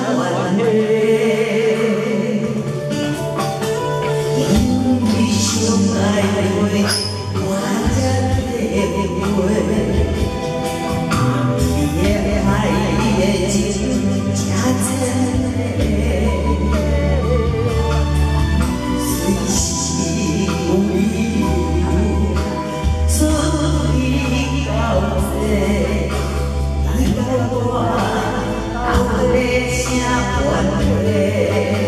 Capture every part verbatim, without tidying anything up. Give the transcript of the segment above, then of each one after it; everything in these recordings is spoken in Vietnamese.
quan hệ những đi chung ai đôi qua chân đêm quê nhẹ hai nhẹ chim cha chân suy chi cùng yêu suy cao dễ lại cao qua áo lê cha quan huệ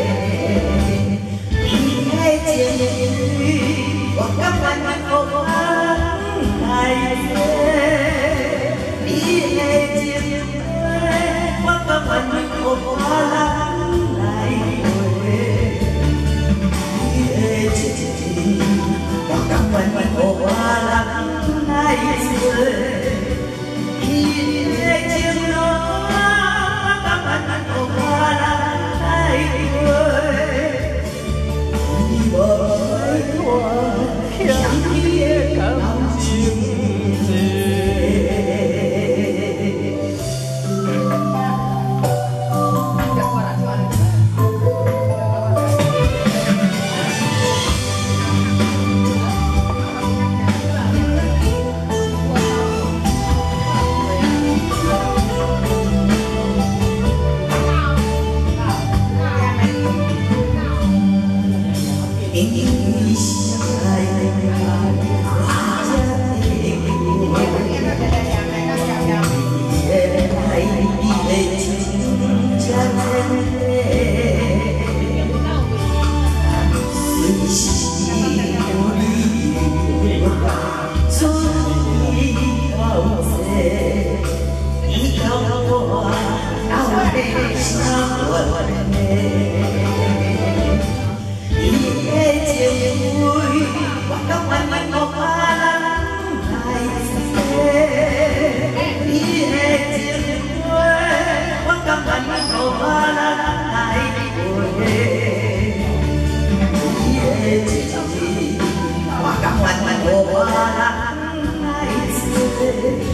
đi ngay trên hoặc các bạn không ăn ngày đi ngay trên hoặc các bạn không ăn ngày đi ngay trên hoặc các bạn không ăn ngày đi ngay trên đó các bạn không ăn ngày đi bởi chẳng biết cảm chim Hãy subscribe cho kênh Ghiền Mì Gõ để không bỏ lỡ những video hấp dẫn.